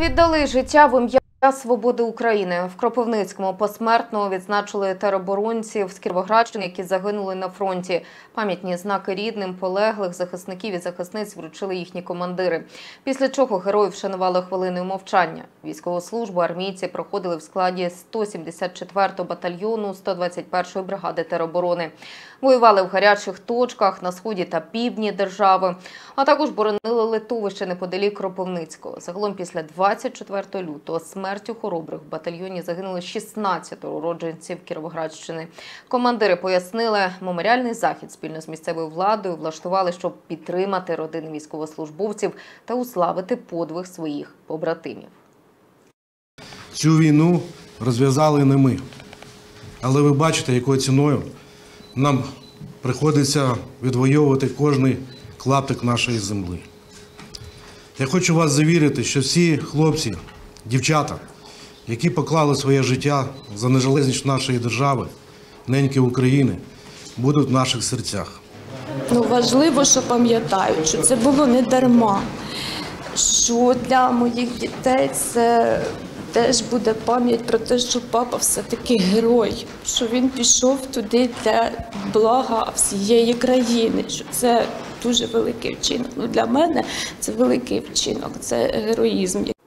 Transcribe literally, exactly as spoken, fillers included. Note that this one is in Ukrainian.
Віддали життя в ім'я свободи України. В Кропивницькому посмертно відзначили тероборонців з Кіровоградщини, які загинули на фронті. Пам'ятні знаки рідним полеглих захисників і захисниць вручили їхні командири. Після чого героїв вшанували хвилиною мовчання. Військову службу армійці проходили в складі сто сімдесят четвертого батальйону сто двадцять першої бригади тероборони. Воювали в гарячих точках на сході та півдні держави, а також боронили литовище неподалік Кропивницького. Загалом після двадцять четвертого лютого смертю хоробрих в батальйоні загинули шістнадцять уродженців Кіровоградщини. Командири пояснили, меморіальний захід спільно з місцевою владою влаштували, щоб підтримати родини військовослужбовців та уславити подвиг своїх побратимів. Цю війну розв'язали не ми, але ви бачите, якою ціною нам приходиться відвоювати кожний клаптик нашої землі. Я хочу вас завірити, що всі хлопці, дівчата, які поклали своє життя за незалежність нашої держави, неньки України, будуть в наших серцях. Ну, важливо, що пам'ятають, що це було не дарма, що для моїх дітей це теж буде пам'ять про те, що папа все-таки герой, що він пішов туди для блага всієї країни, що це дуже великий вчинок. Ну, для мене це великий вчинок, це героїзм.